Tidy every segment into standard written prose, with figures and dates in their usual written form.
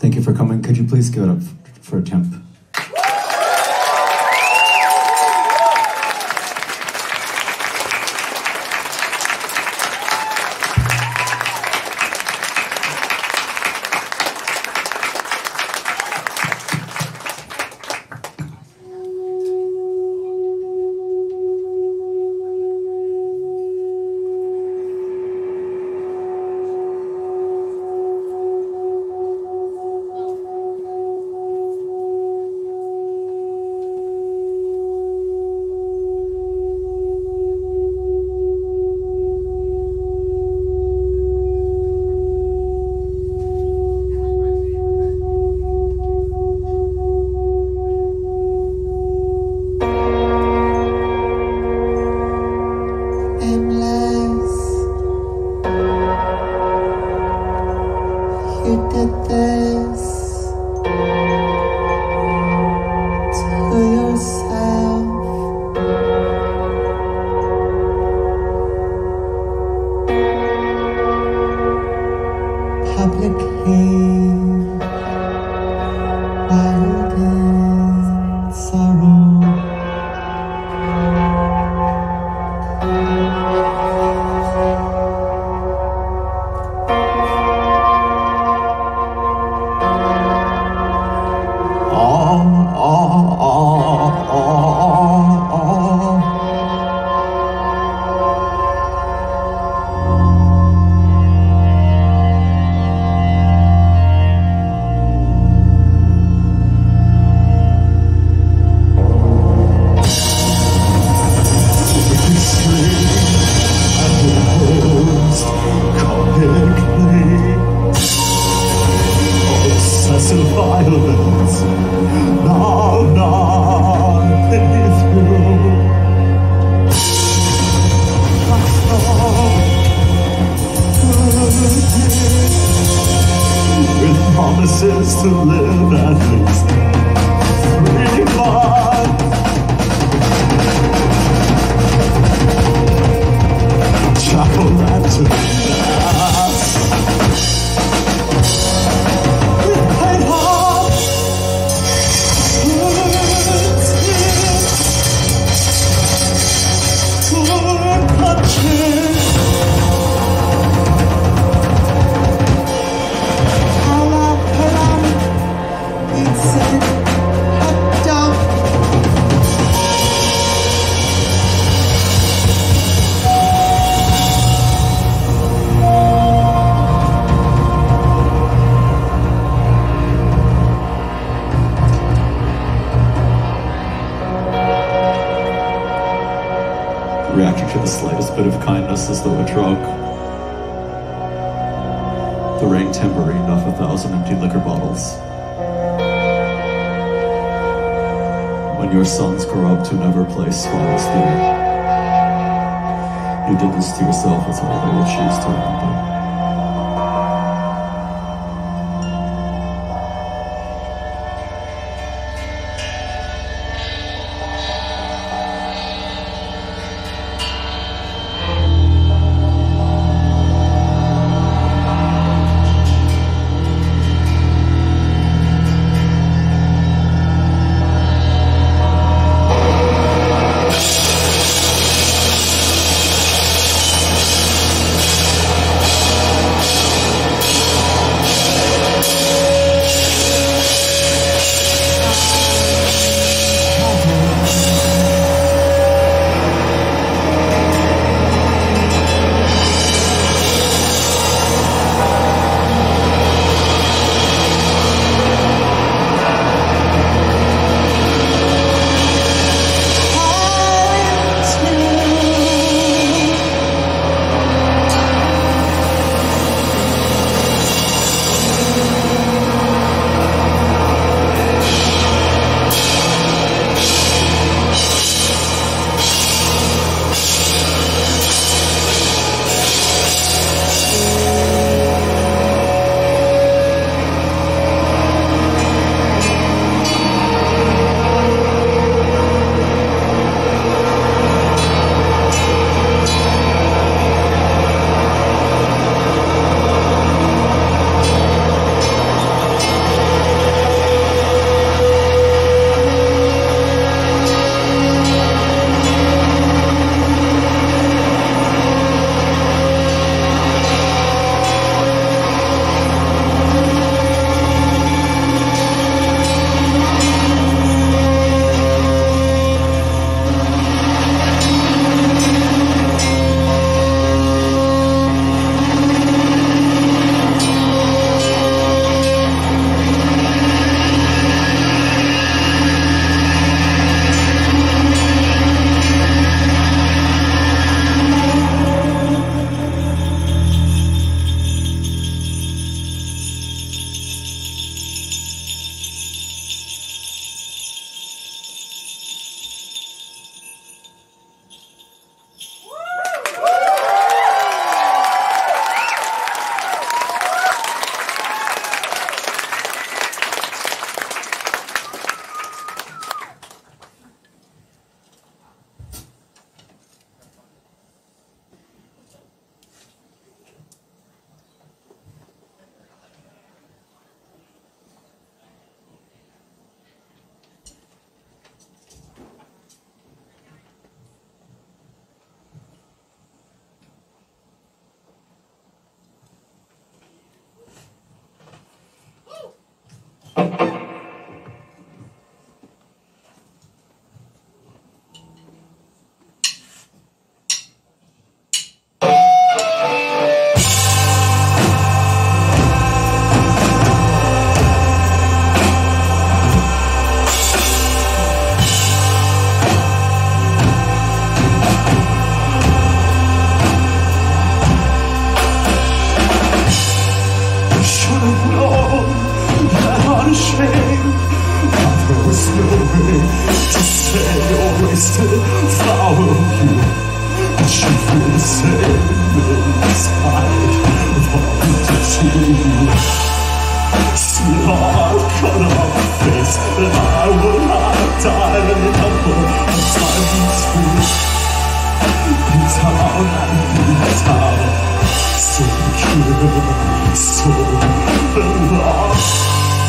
Thank you for coming. Could you please give it up for Temp? You did this to yourself. Public hate, wild in sorrow. Violence, now nothing through. With promises to live at least 3 months. Jack-o'-lantern mask. Reacting to the slightest bit of kindness as though a drug. The rain tambourine off 1,000 empty liquor bottles. When your sons grow up to never play smiles there, you did this to yourself, it's all they will choose to remember. wasted flower of you, but you feel the same inside. Wanted to you, sweetheart, cut off face, and I would have died in a number of times for you. In town and in town, so pure, so lost.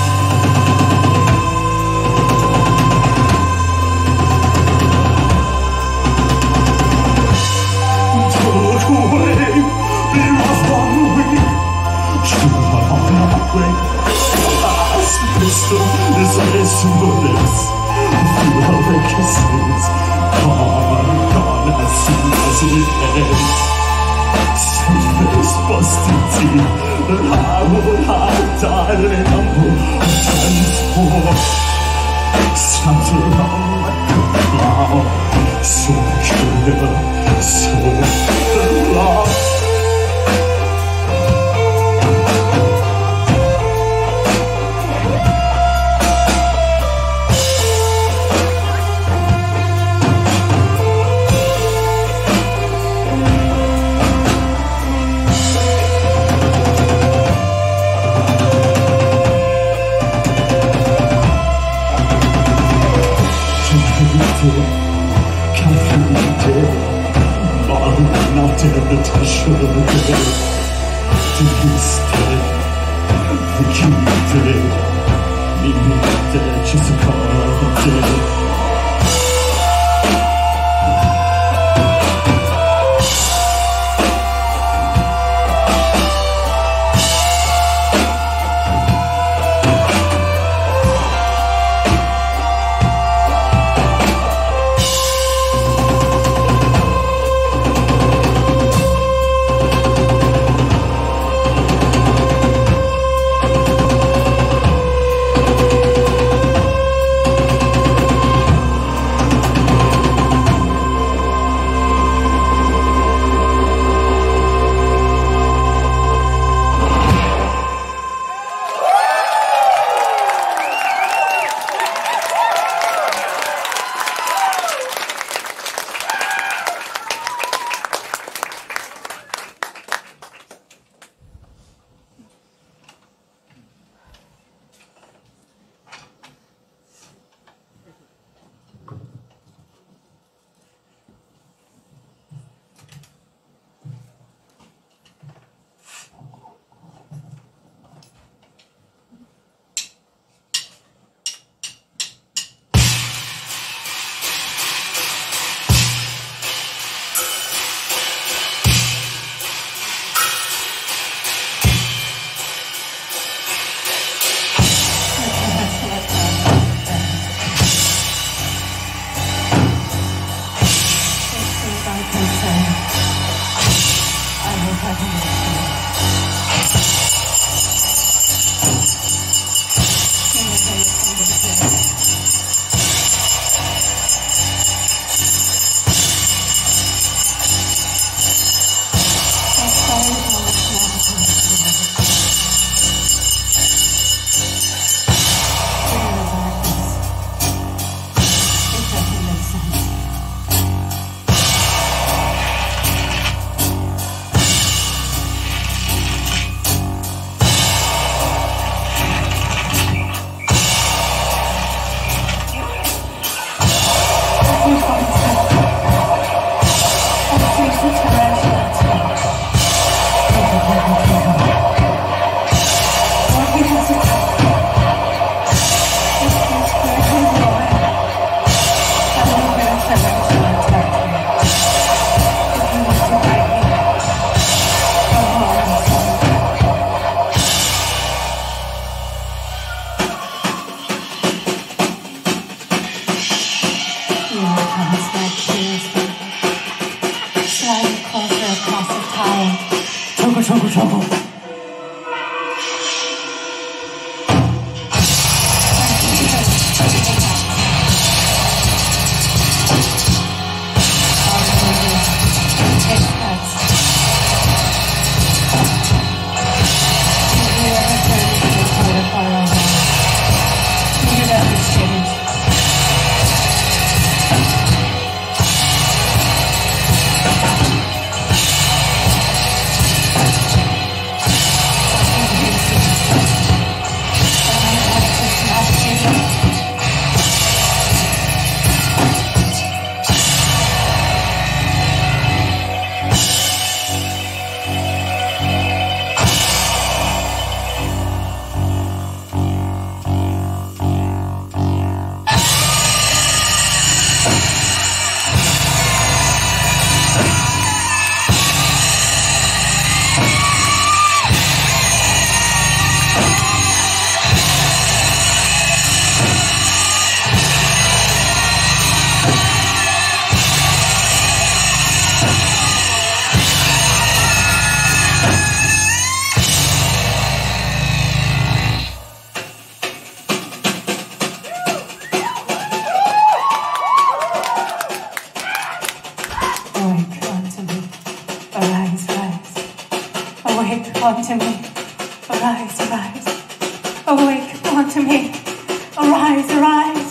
Took away the last 1 week. You are on my way. Last pistol is a bullets. Feel the kisses. Gone as soon as it ends. Sweet face, busted teeth. And I would have died in a number of times more. Snapped around like a cloud. So pure, so lost. That I should have did. Instead, think you did. Leave me dead, just a call of dead. unto me. Arise, arise. Awake unto me. Arise, arise.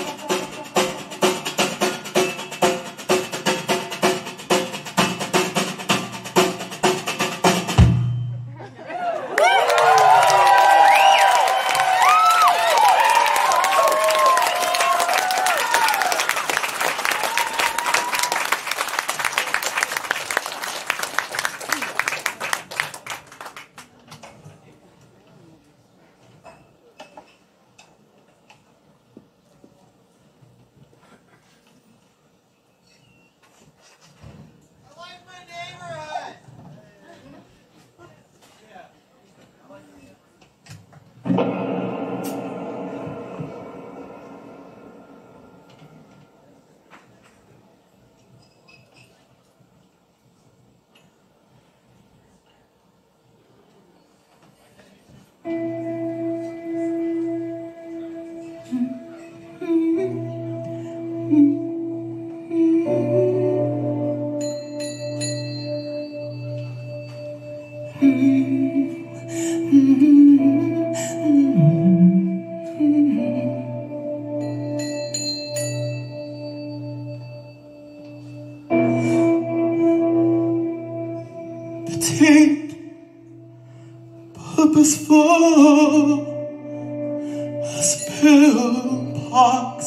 Purposeful as pillbox.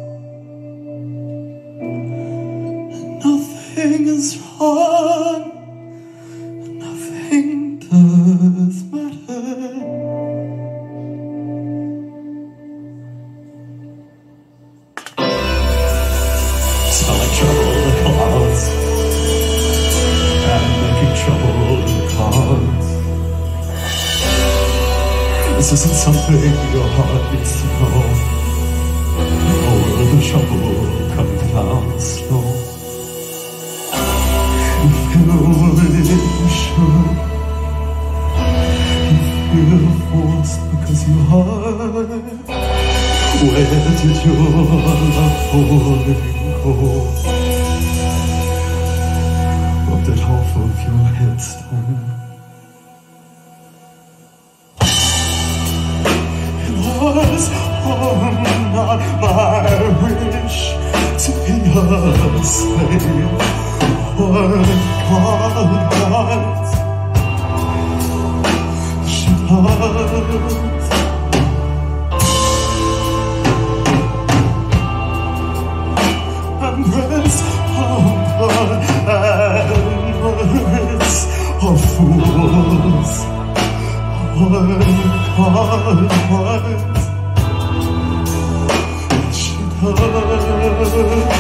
Nothing is wrong, nothing does matter. Smelling trouble in the clouds and making trouble in the clouds. This isn't something your heart needs to know. Or the trouble coming down slow. You feel you should. You feel forced because you are. Where did your love falling go? Rubbed it off of your headstone. Was not my wish to be a slave. What God wants, she loves. And breasts of blood and words of fools. What God wants, she does.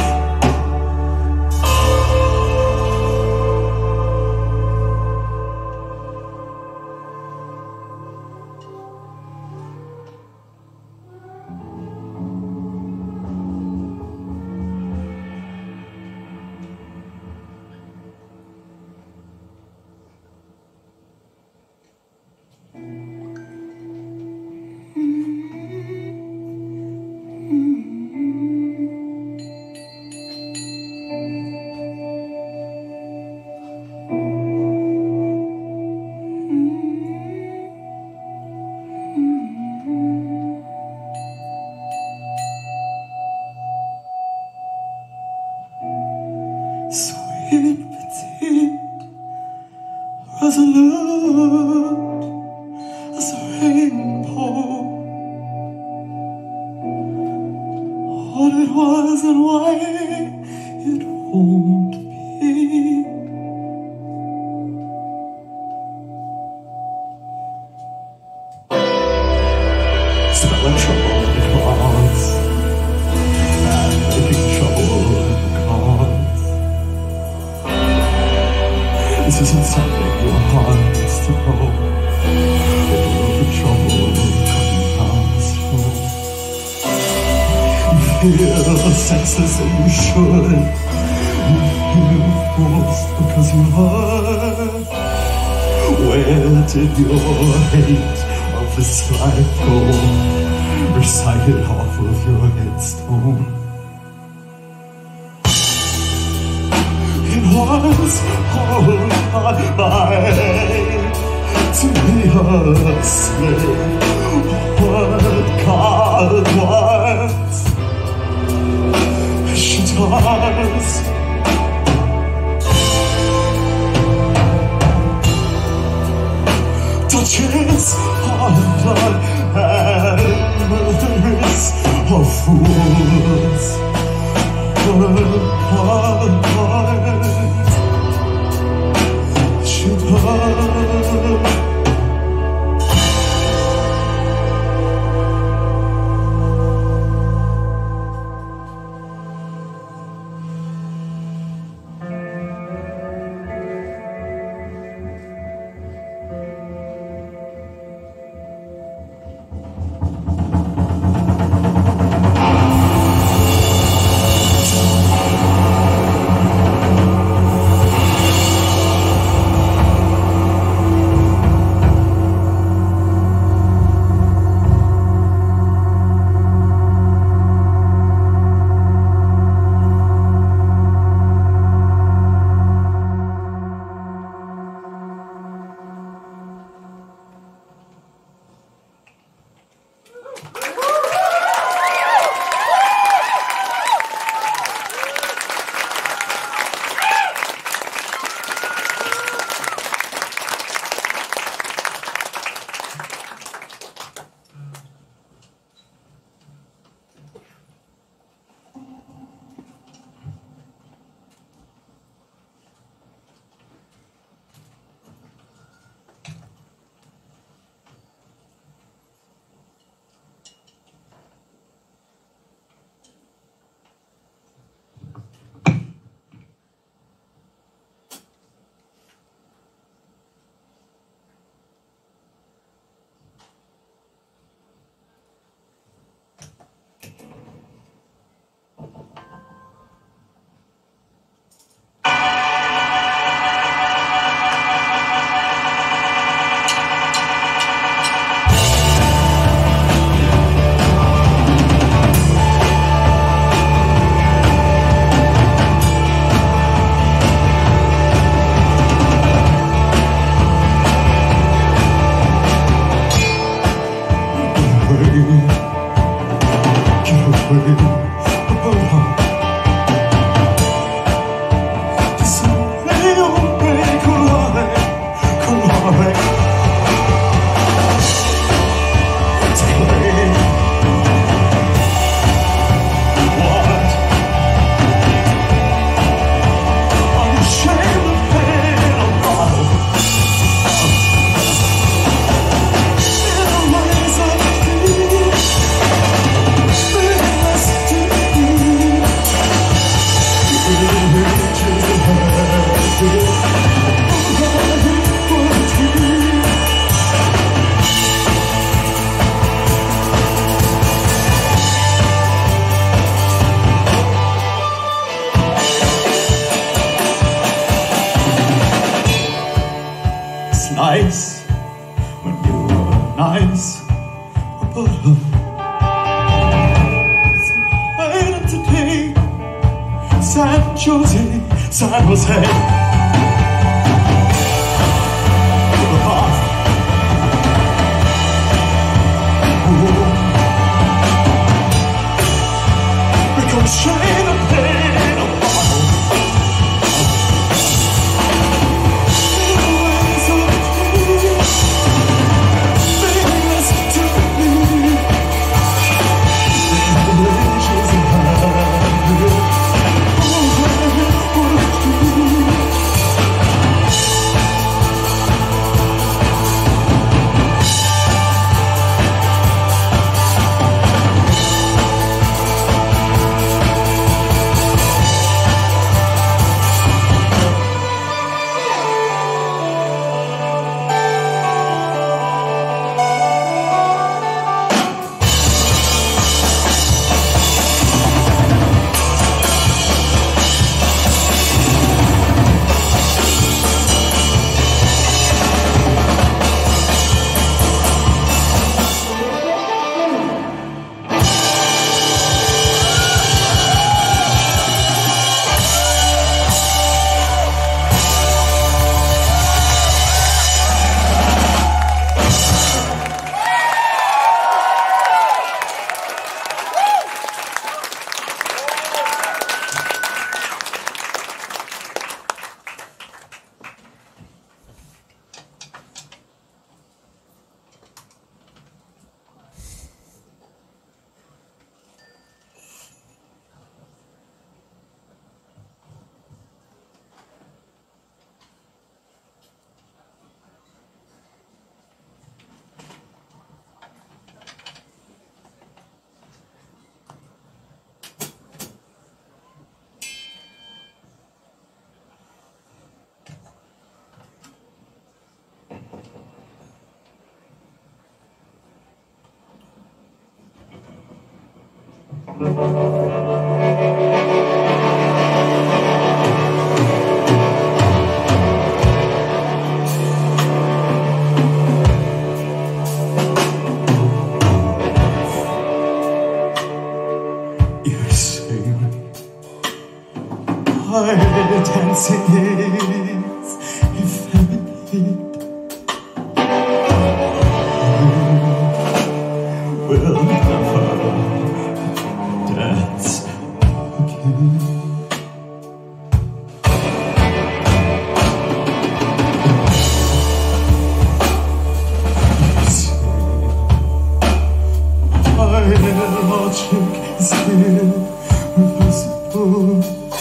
Sweet, petite, resolute as a rainbow. What it was and why it won't be. Smelling trouble in the clouds and making trouble in the clouds. This isn't something your heart needs to know. All the trouble coming down slow. You feel senseless and you should. You feel forced because you are. Where did your hate of this life go? Recite it off of your headstone. It was all not mine. to be a slave. What God wants, she does. Touches of blood and murders of fools. What God wants, she does. Nice when you were nice, but identity, San Jose, San Jose. Shade of pain, a bottle. Dancing is effeminate. Will never dance again. My logic is irreversible.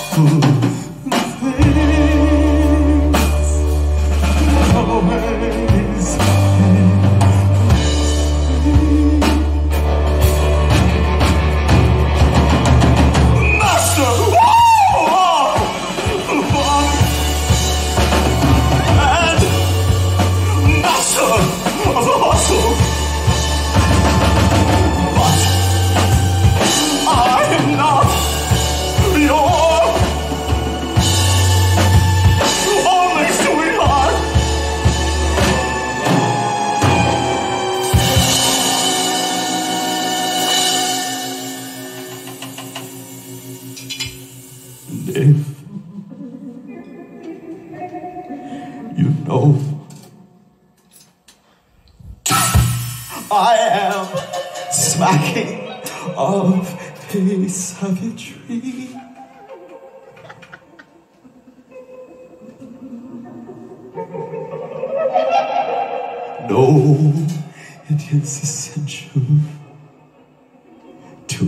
If you know I am smacking of a savagery. No, it is essential to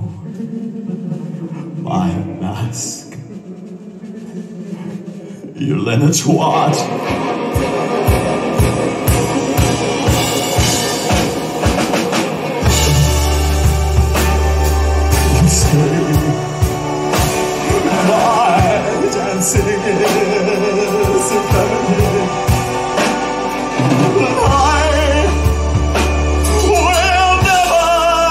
my mask. You Leonard Twat. You say my dancing is effeminate. But I will never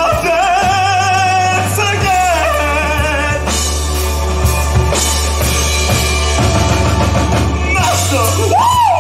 dance again. Master, woo!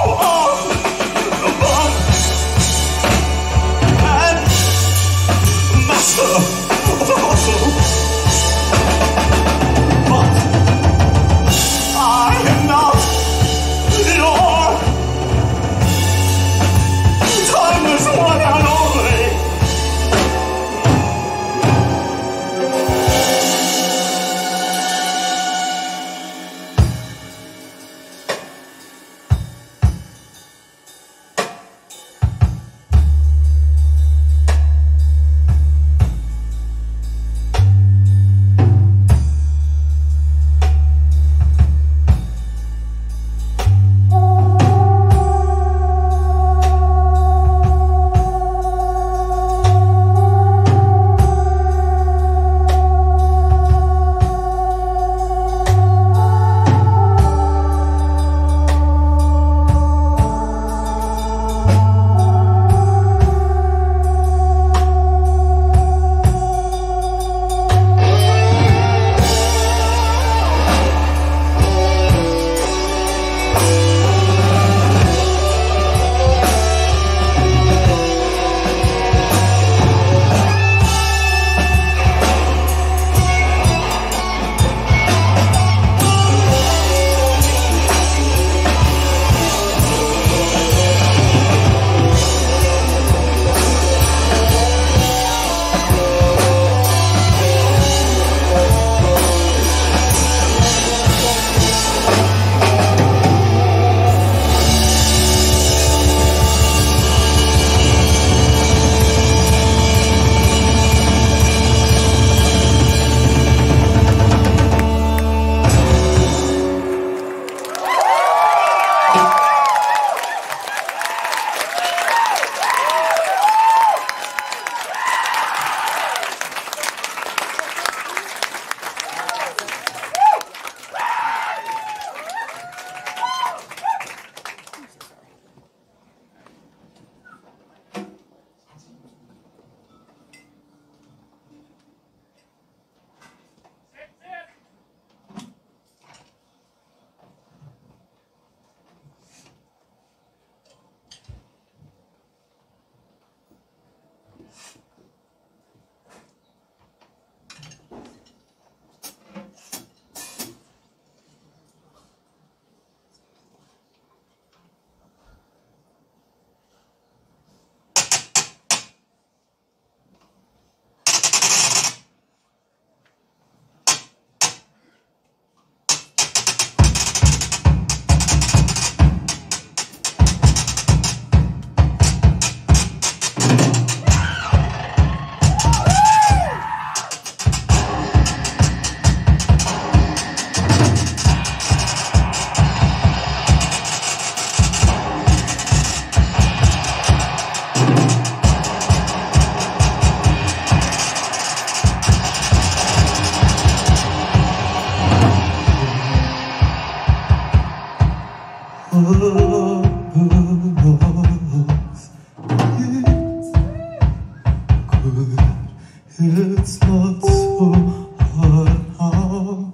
It's not so hard now.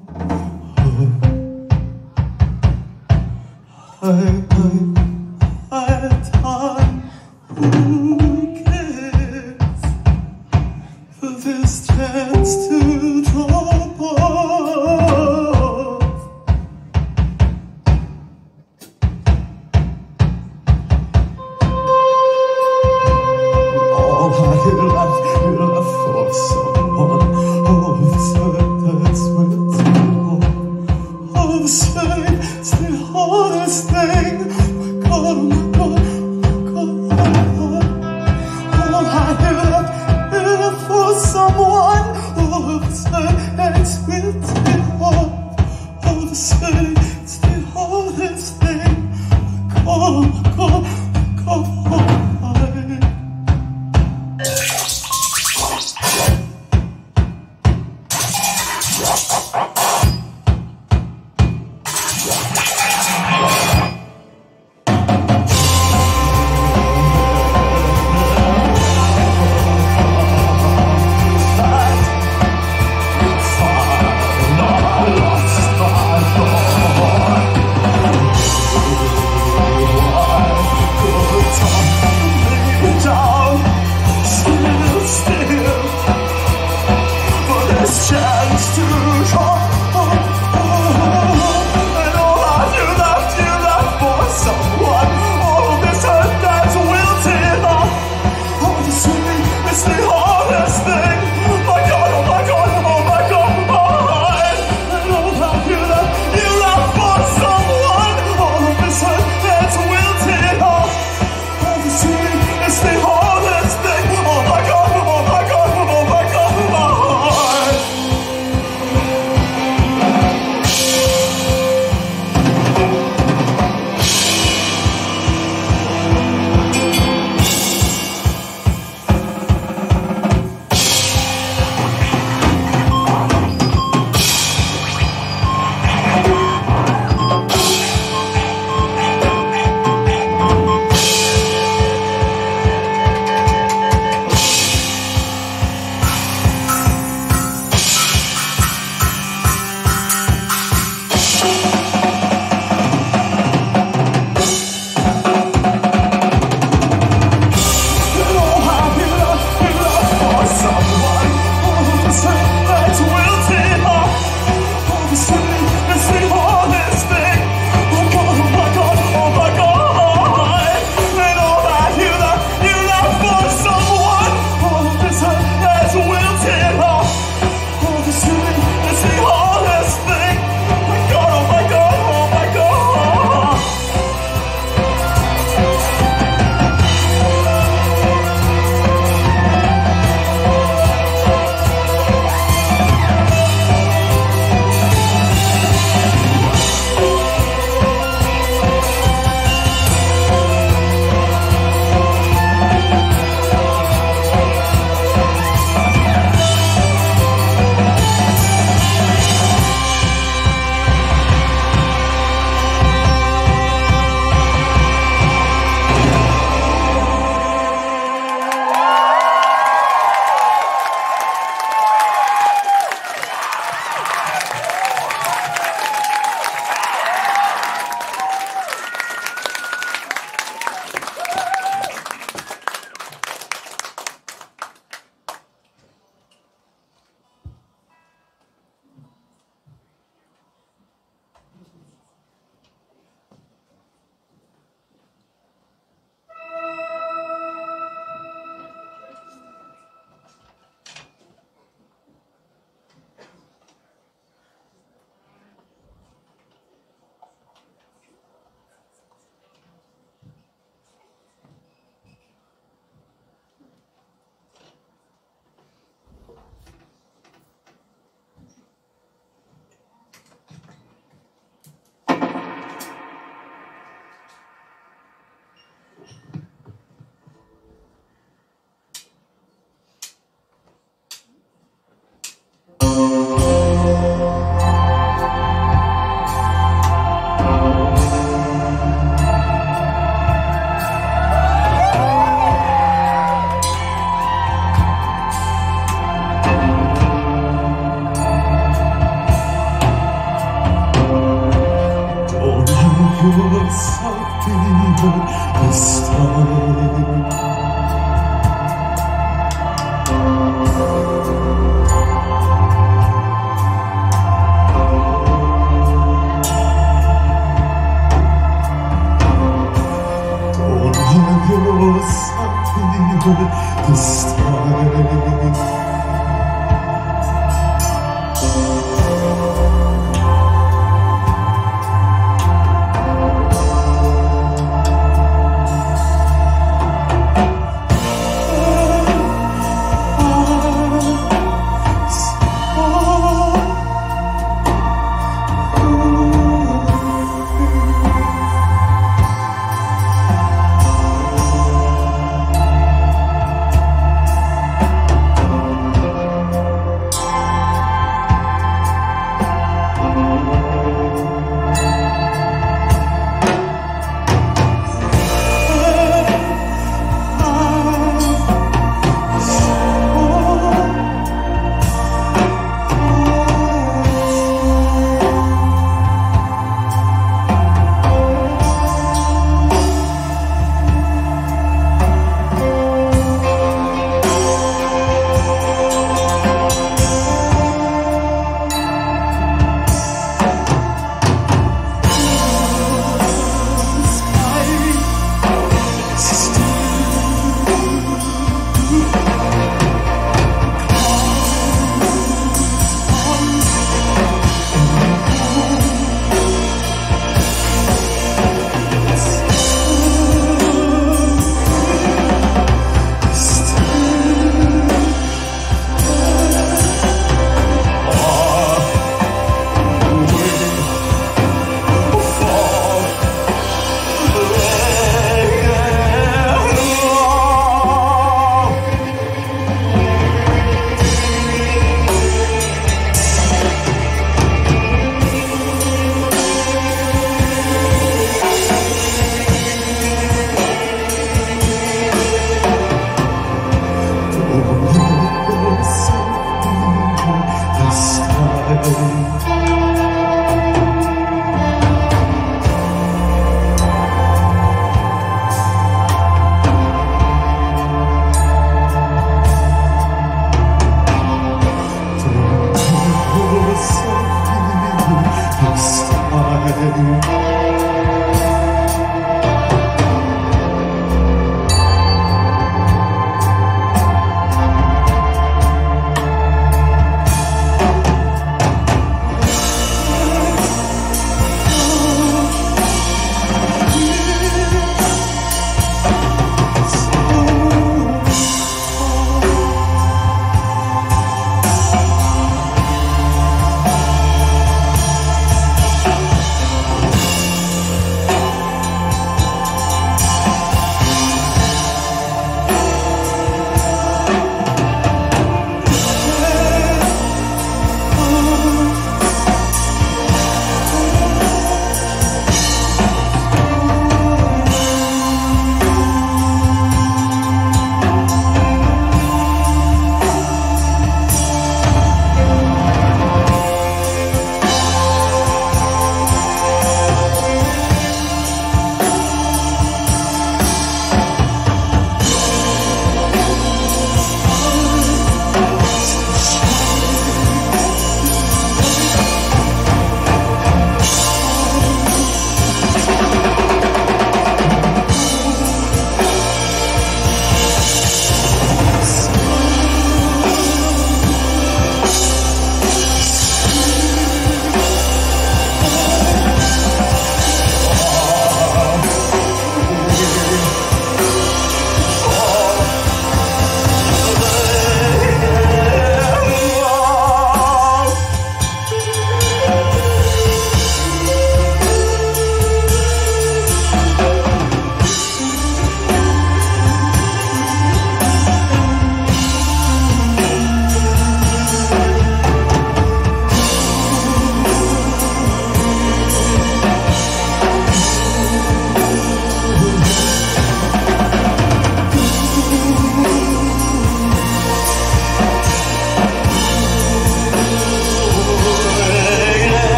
I time. Who cares for this chance to drop off? All I left for someone of the side that's with all of the side, it's the hardest thing. Oh my God, oh my God, all I left for someone of the side that's with all of the side, it's the hardest thing. Oh my God, oh my God. this time.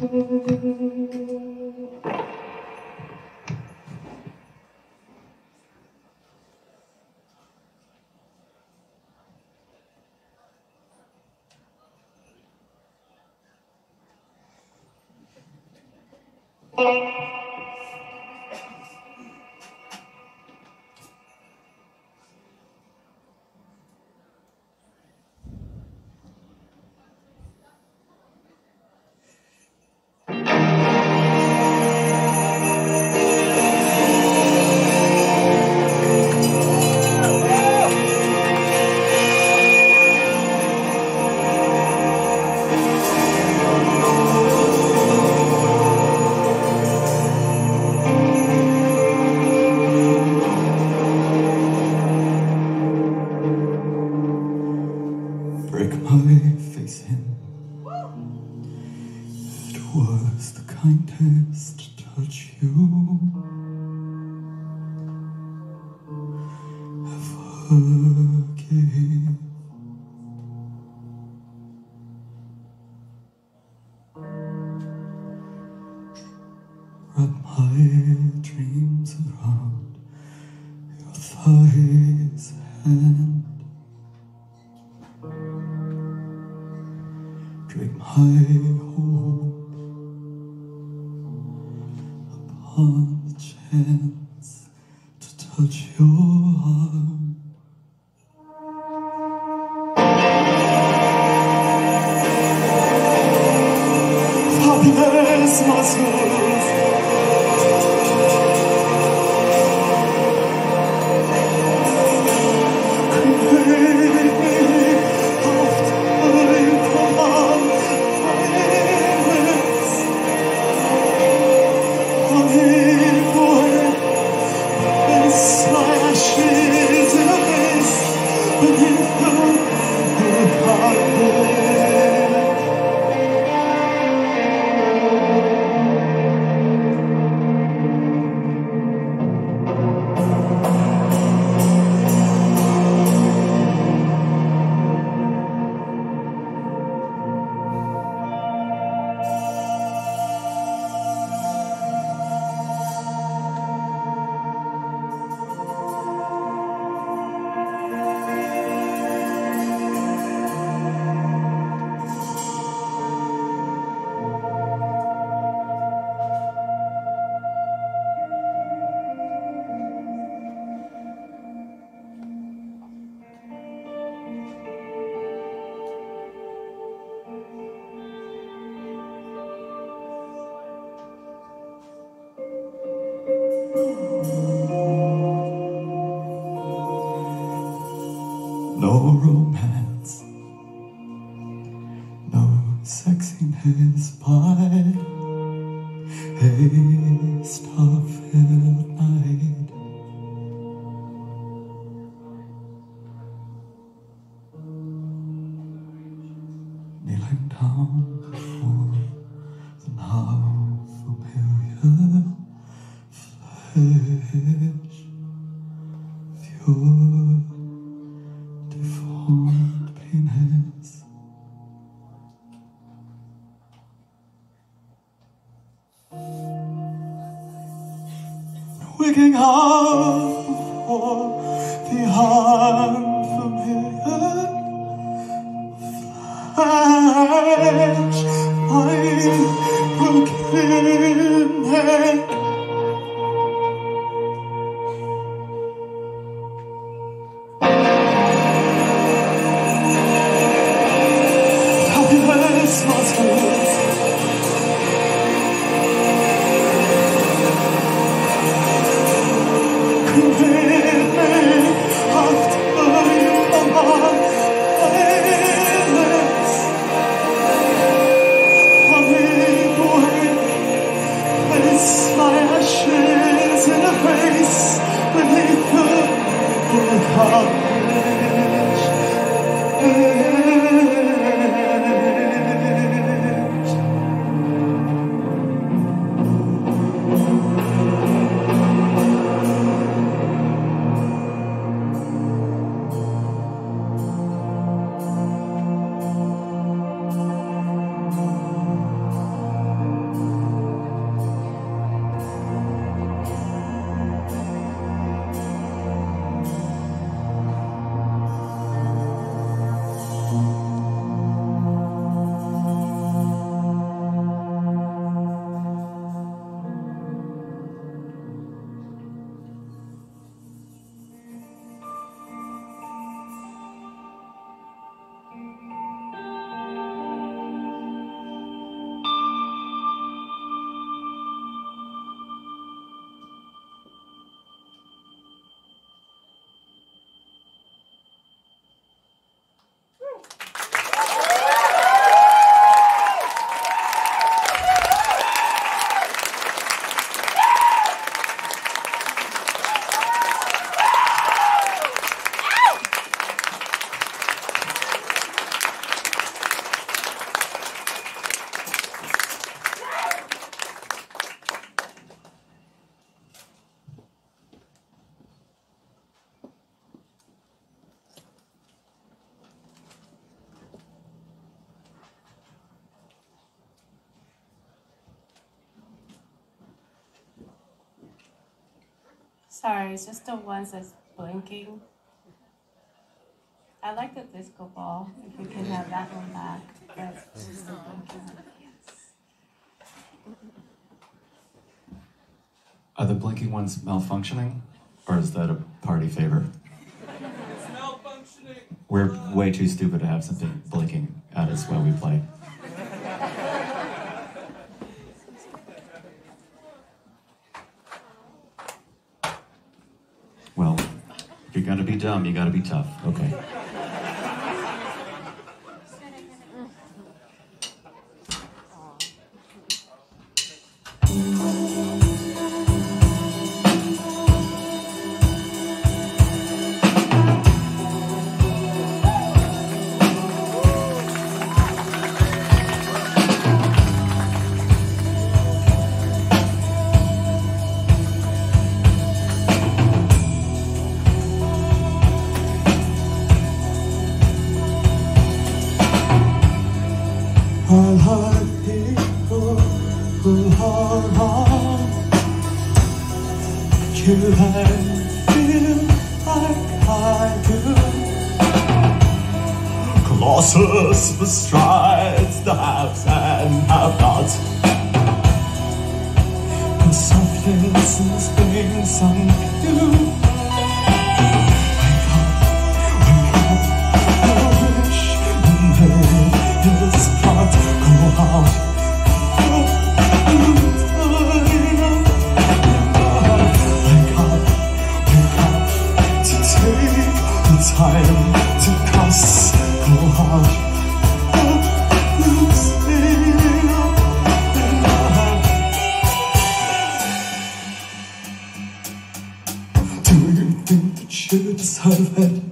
Break my face in. It was the kindest touch you ever gave. Wrap my dreams around your thighs and drape my hope upon the chance to touch your arm. Happiness muscles, no romance, no sexiness by a star-filled night. Kneeling down before the now familiar flesh of your deformed penis. Wigging out before the unfamiliar flash, my broken head. Happiness muscles, after you come on, silence. Sorry, it's just the ones that's blinking. I like the disco ball, if we can have that one back. That's just the blinking one. Yes. Are the blinking ones malfunctioning? Or is that a party favor? It's malfunctioning. We're way too stupid to have something blinking at us while we play. Well, if you're gonna be dumb, you gotta be tough. Okay. I'll hurt people who are wrong. You can feel like I do. Colossus bestrides the haves and have-nots. And softness is being sunk you. Wake up, I wish this can't go out. Wake up to take the time to cuss, go out. Do you think that you deserve it?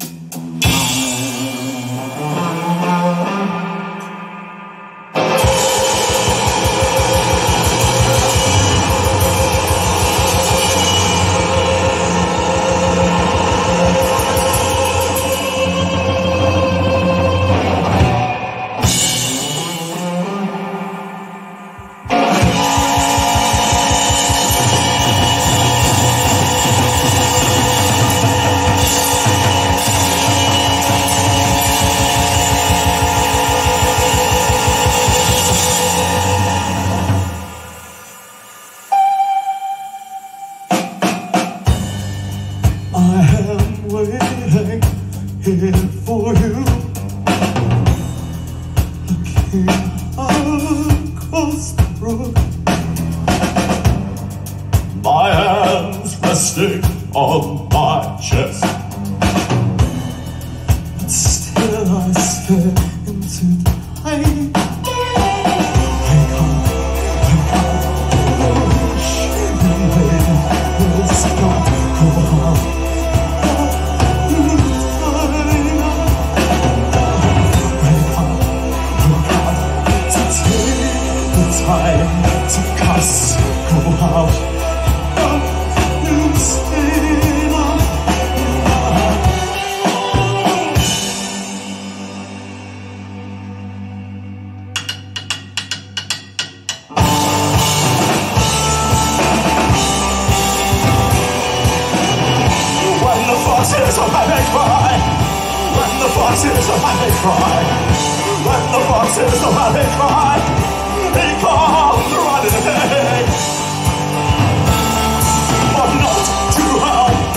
I am waiting here for you, looking across the brook. My hands resting on my chest. But still I stare into the light. Wake up, wish this can't go on. Time to cuss, go out, stay on. When the foxes are high, they cry. When the foxes are high, they cry. When the foxes are high, they cry. They come running ahead, but not to help.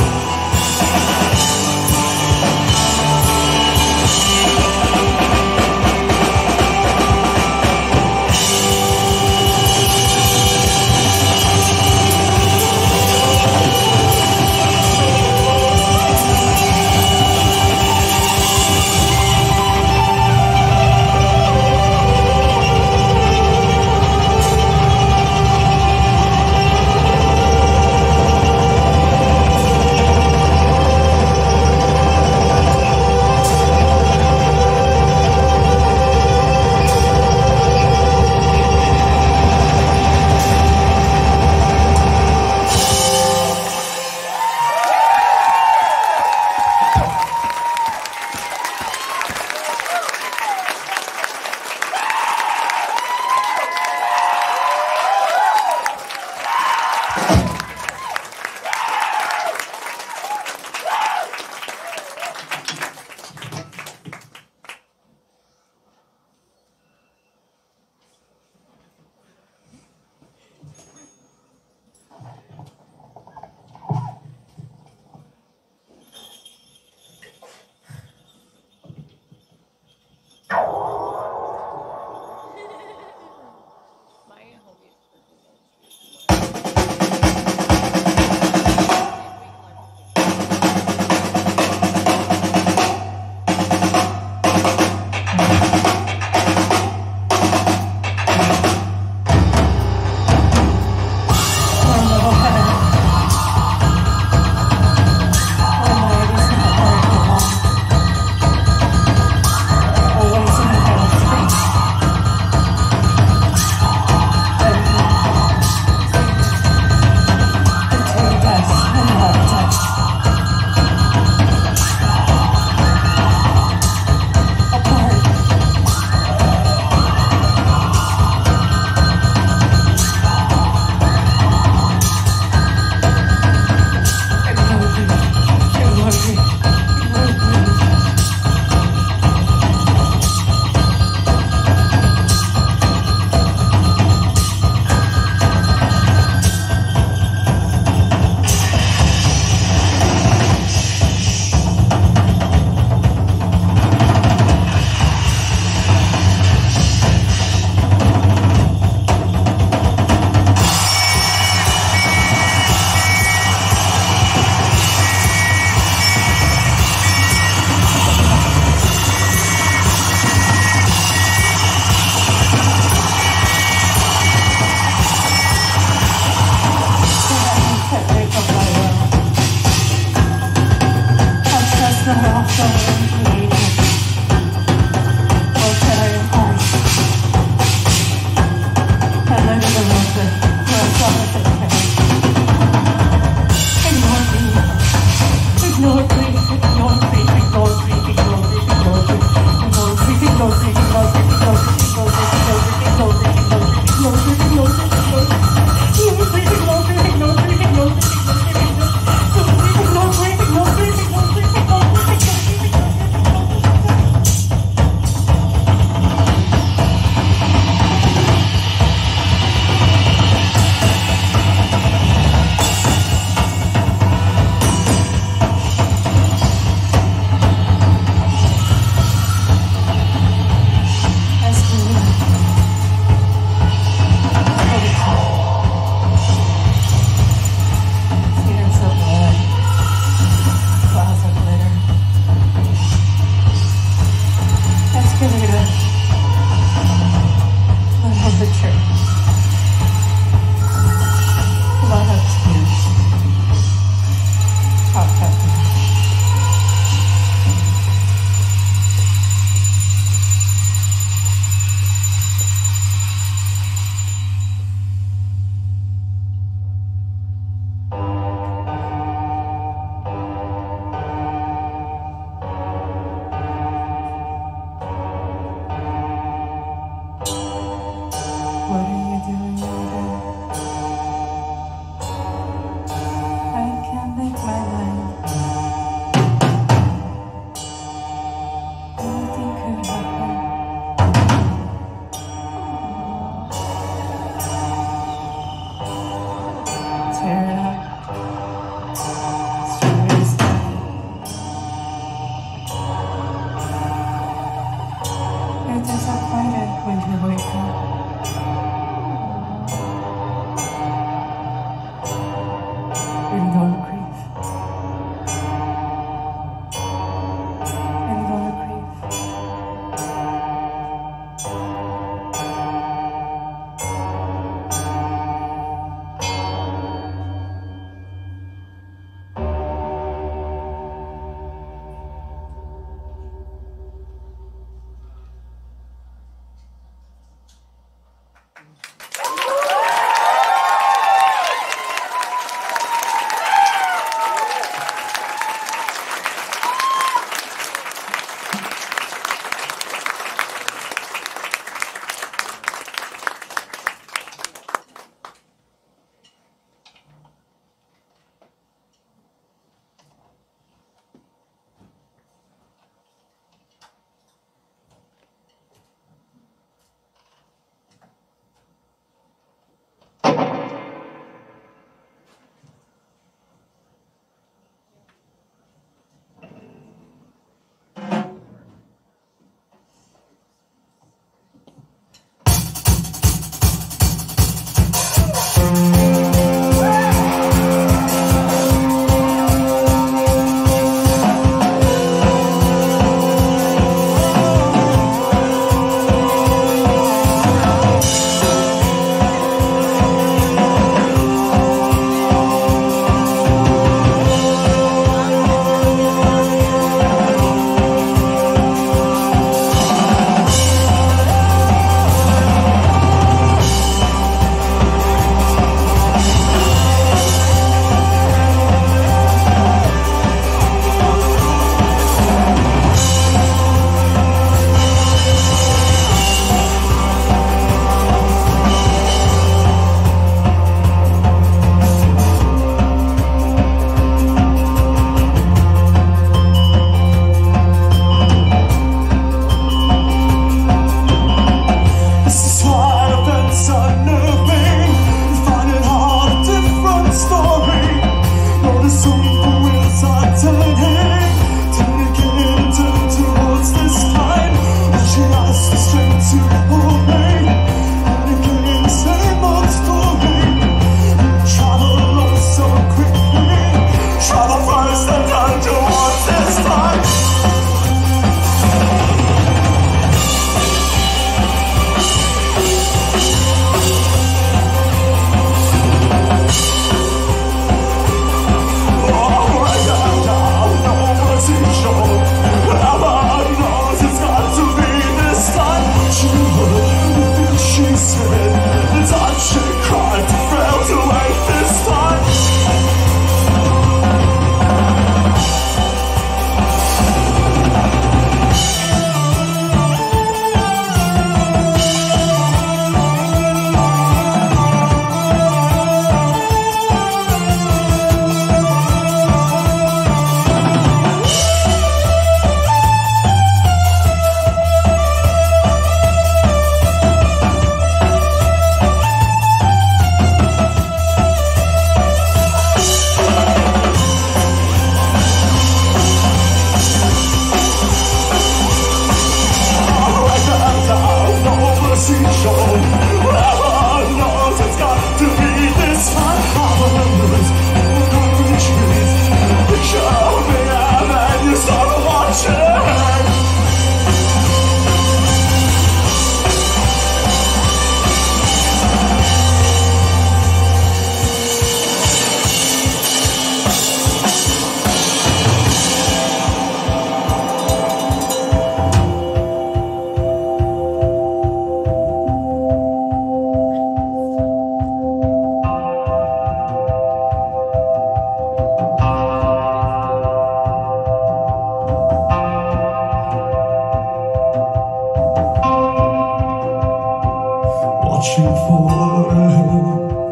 watching forever.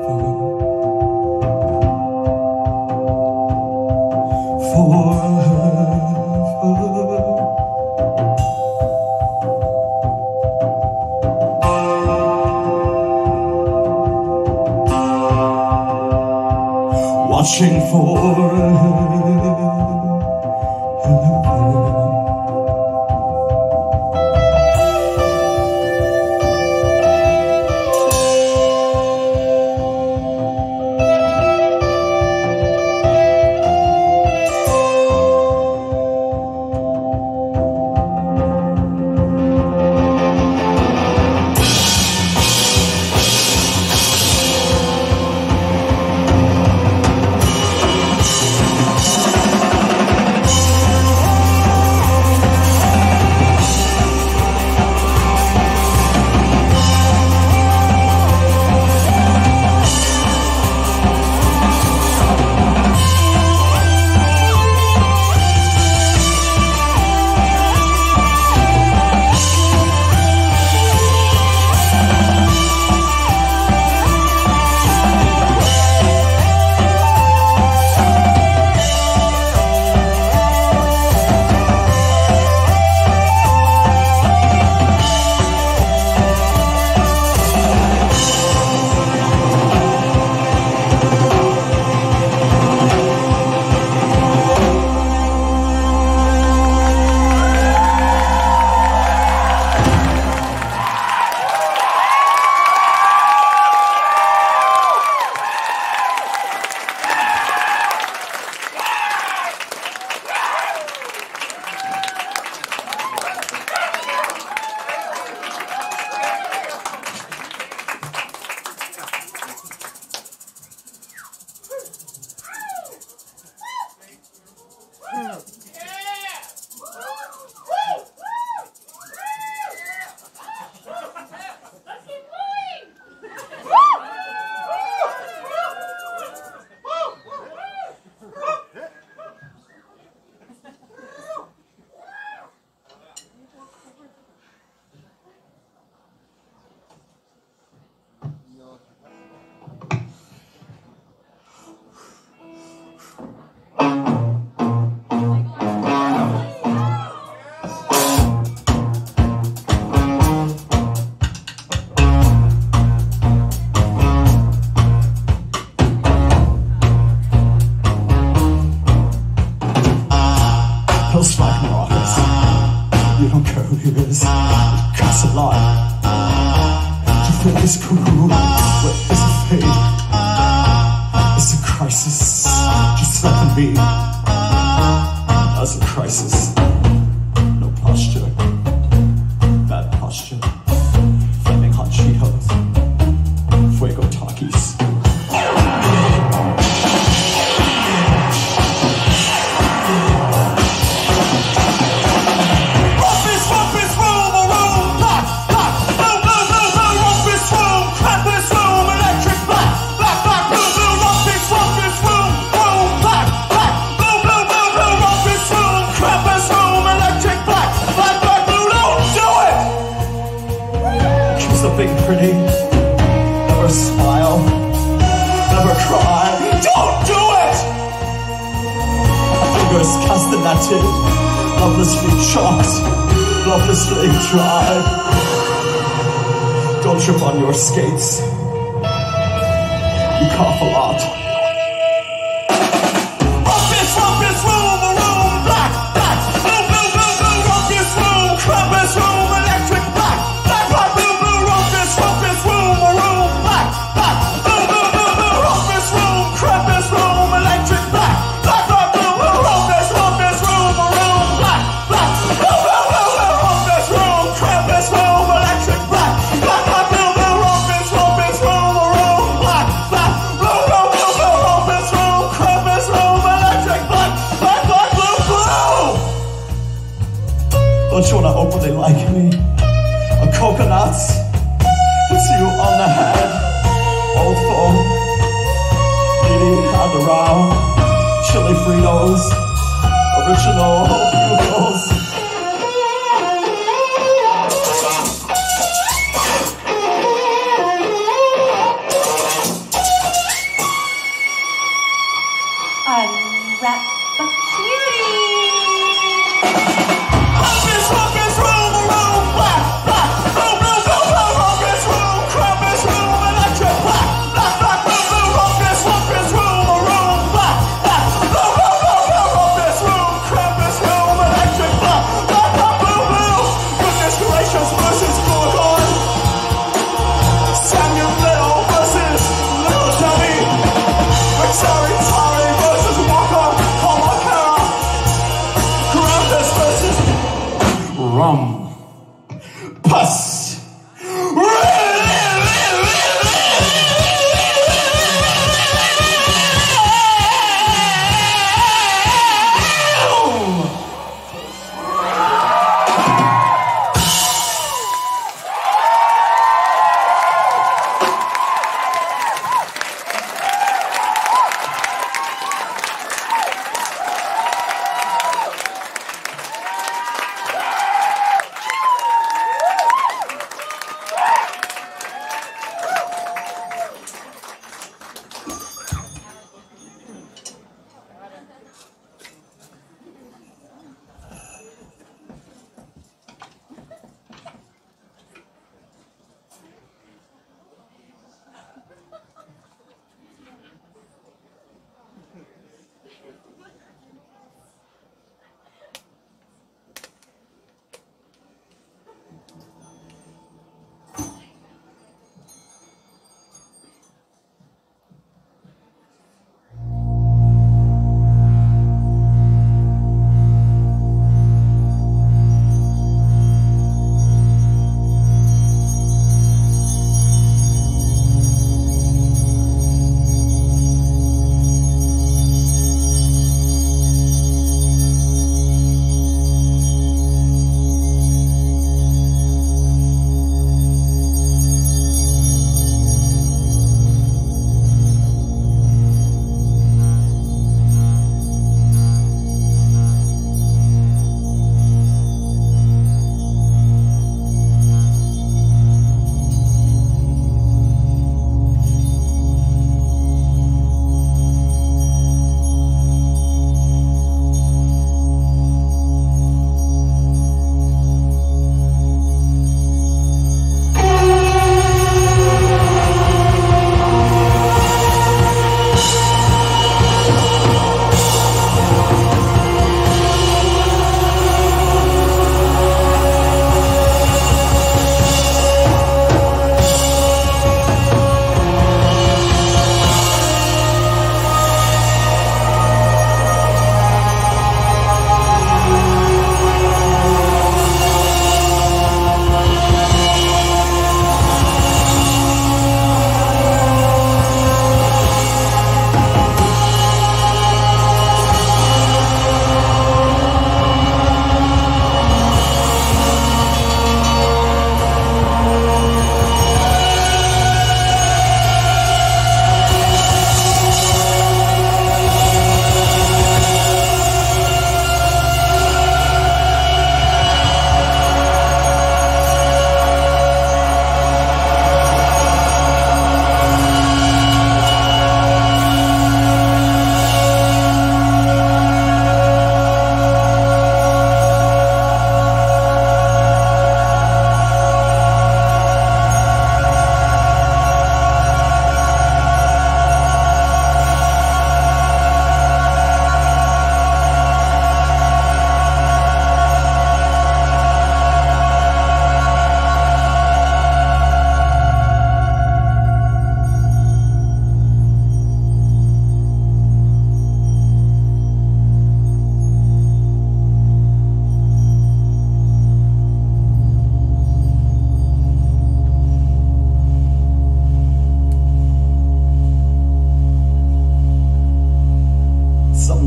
Watching forever. You don't care who he is, it costs a lot. You think it's cool, but it's a fate. It's a crisis, just let them be. As a crisis, no posture, bad posture. Flaming hot Cheetos, Fuego Takis. Something pretty, never smile, never cry. Don't do it! Fingers castaneted, lovelessly chalked, lovelessly dried. Don't trip on your skates. You cough a lot. Rumpus room, a room, black, blue, blue, blue, blue, rumpus room, crumpus room, electric black, black, black, blue, blue, rumpus room, a room, black, blue, blue, blue, blue, rumpus room, crumpus room, electric black, black, black, blue, blue, rumpus room, a room, black, blue, blue, blue, blue, rumpus room, crumpus room, electric black, black, black, blue, blue, rumpus room, a room, black, blue, blue, blue, blue, rumpus room, crumpus room, electric black, black, black, blue, blue. Don't you wanna openly like me? A coconuts, hits you on the head, old foam, needy and around, chili Fritos, original noodles.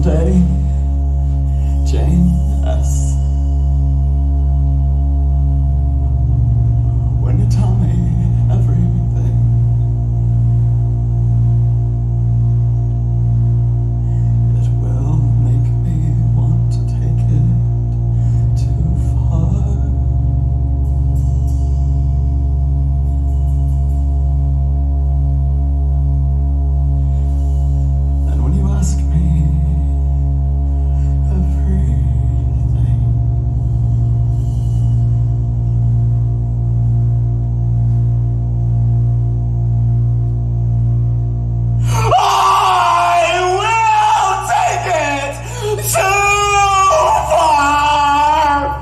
someday, Jane S. When you tell me everything, it will make me want to take it too far. And when you ask me everything, I will take it too far.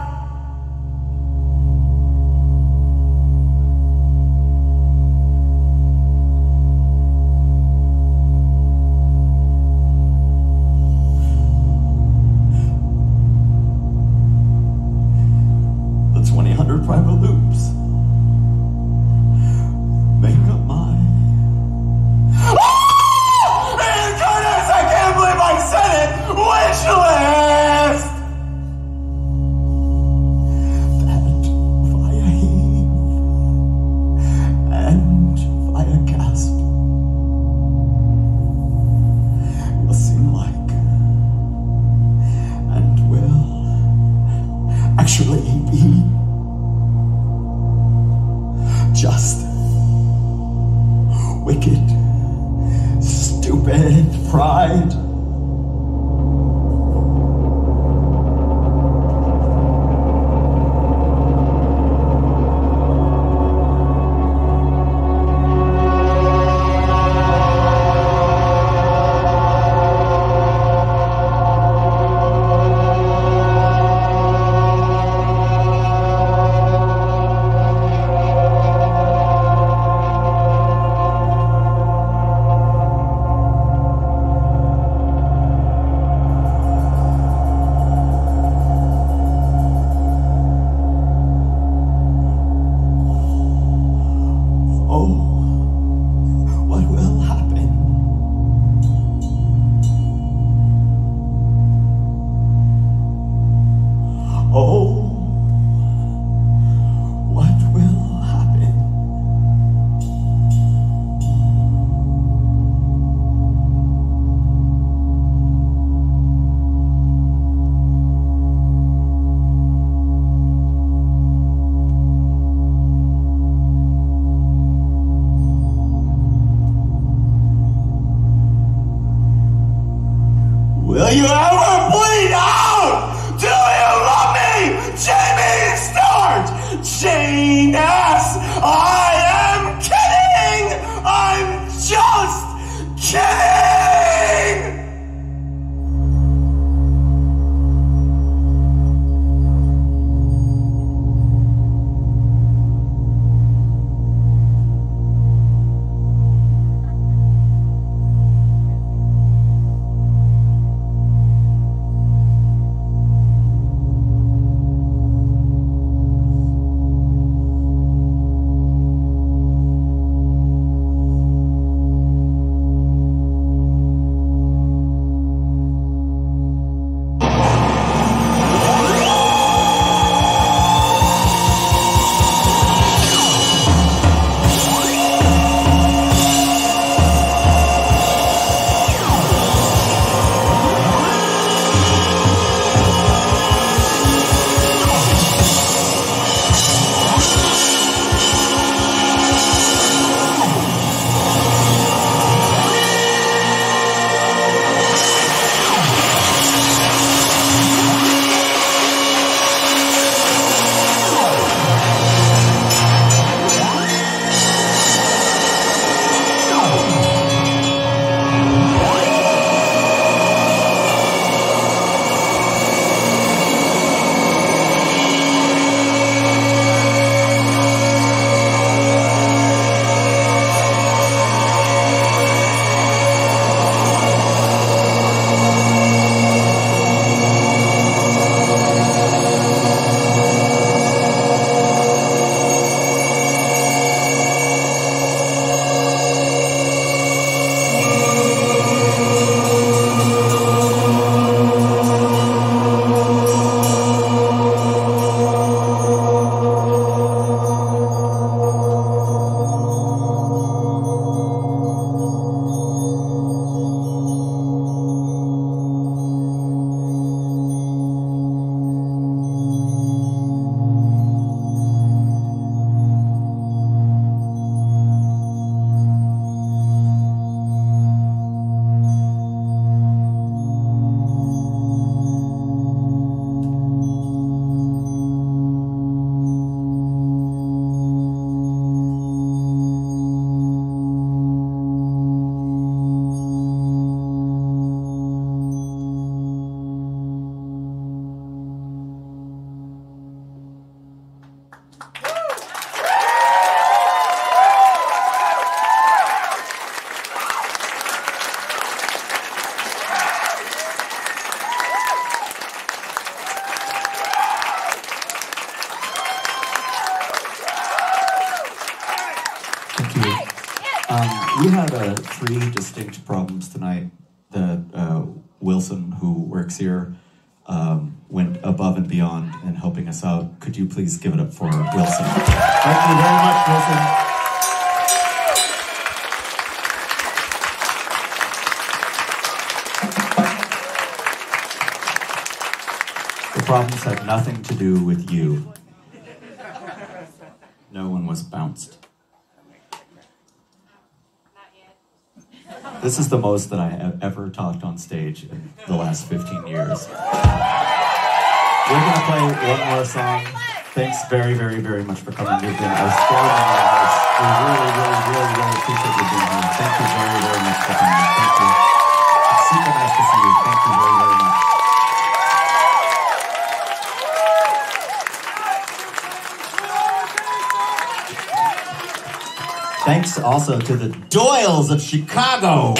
The 2000 private loops make up my goodness, I can't believe I said it! Wish list! That via heave and via gasp will seem like and will actually be just wicked, stupid pride. Oh, what will happen? Oh, what will happen? We had 3 distinct problems tonight that Wilson, who works here, went above and beyond in helping us out. Could you please give it up for Wilson? Thank you very much, Wilson. The problems had nothing to do with you. No one was bounced. This is the most that I have ever talked on stage in the last 15 years. We're going to play one more song. Thanks very, very, very much for coming. You've been astounding nice. We really, really, really, really appreciate you being here. Thank you very, very much for coming. Thank you. It's super nice to see you. Thank you very, very much. Thanks also to the Doyles of Chicago.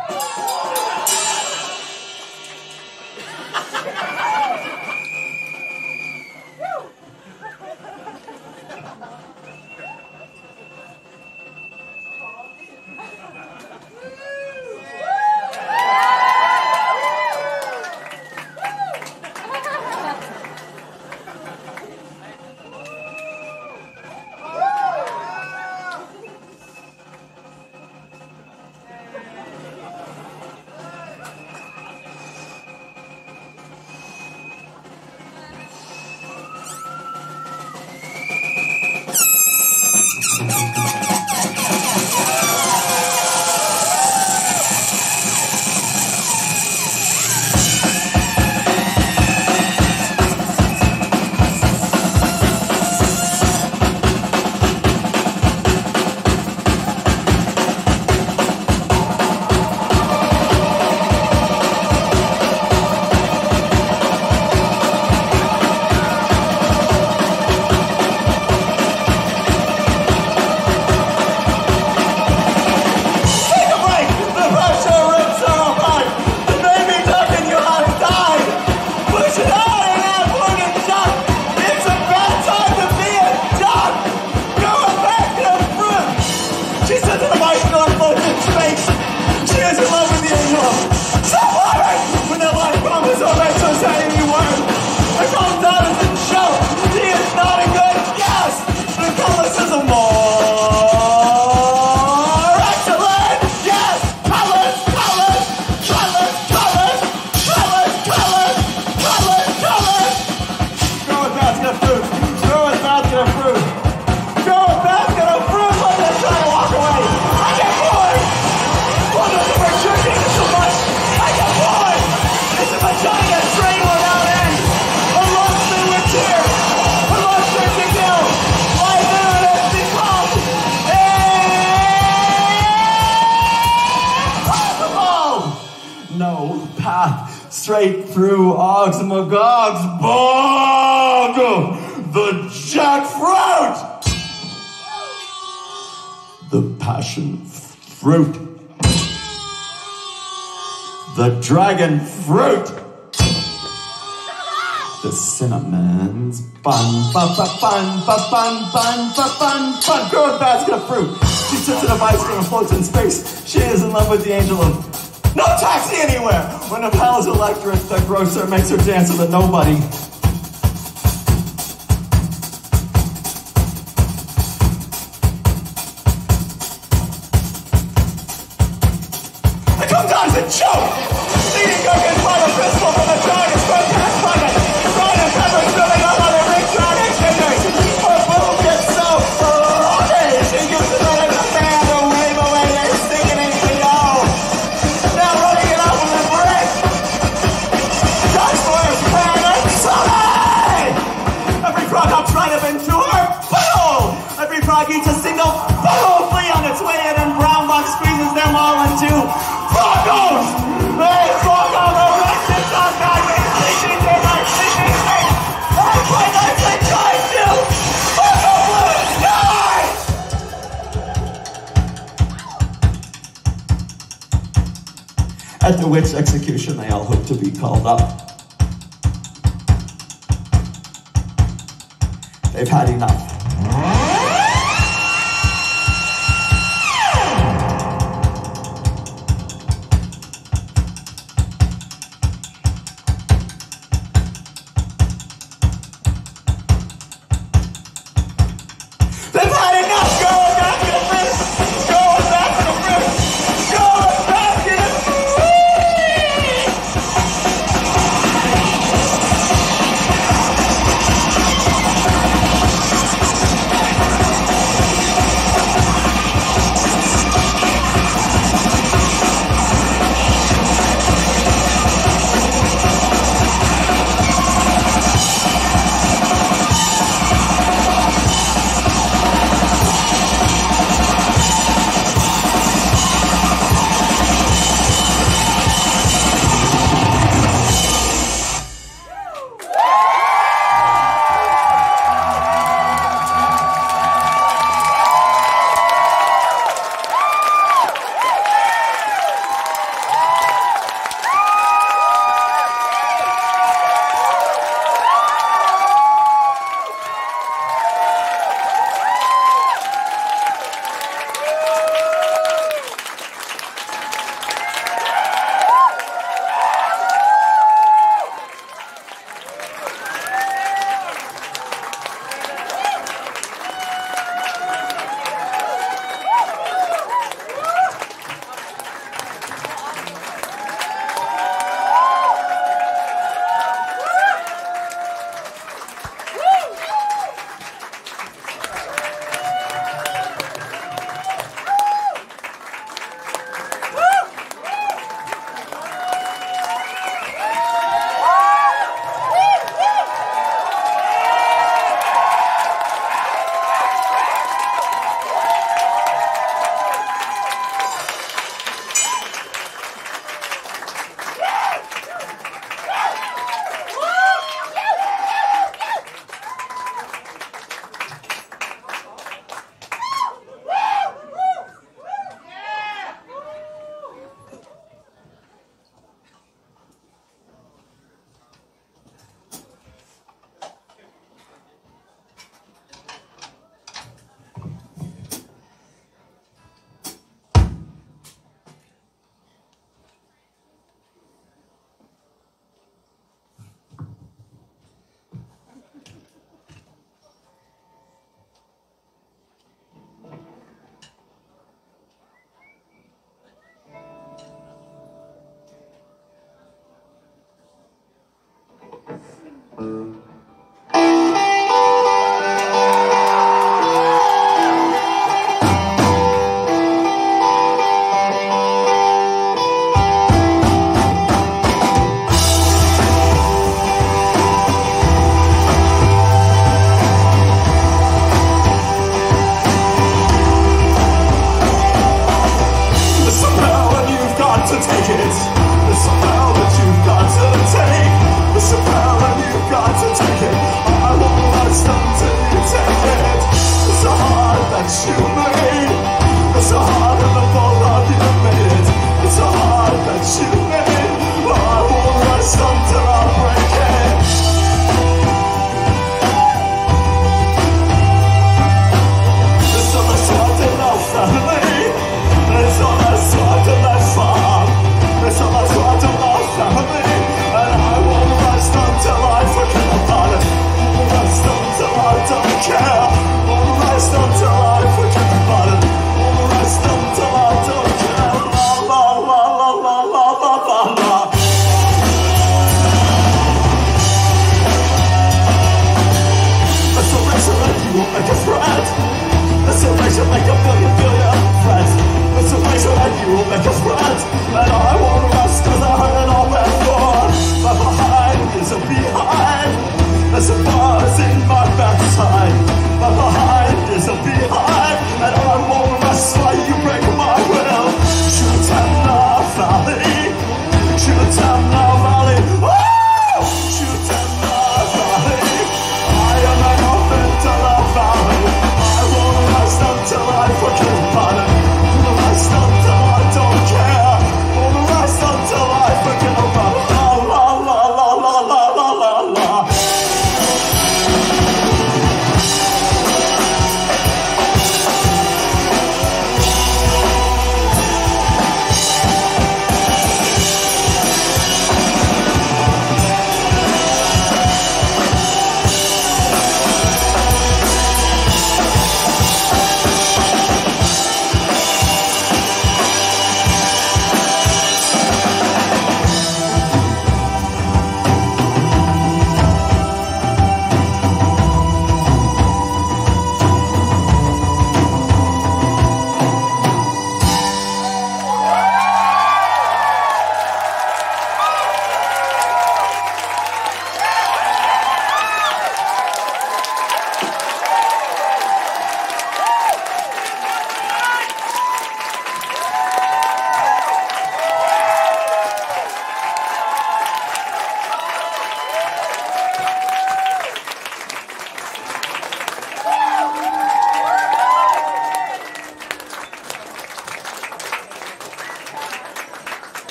Straight through Ogs and Magog's bog, the jackfruit, the passion fruit, the dragon fruit, the cinnamon's bun, bun, bun, bun, bun, bun, bun, bun, bun. Girl with basket of fruit. She sits in a bicycle and floats in space. She is in love with the angel of no taxi anywhere! When a palace electorate, the grocer makes her dance with a nobody. I come down as a joke! Eating cookies by the pistol from the dragon's front pack pocket. Brian and Pepper filling up on their ring dragon fingers. Her boob gets so frothy. She uses it as a fan to wave away their sickening BO. Now running it up with a brick. That's for his panic Sully! Every frog I'm trying to bend to her, boom! Every frog eats a single boom flea on its way in, and Brown Box squeezes them all into frogos! Hey, frogos, arrested on that way, sleeping in my sleeping face! I play nice and trying to fuck a blue sky! At the witch execution, they all hope to be called up. They've had enough.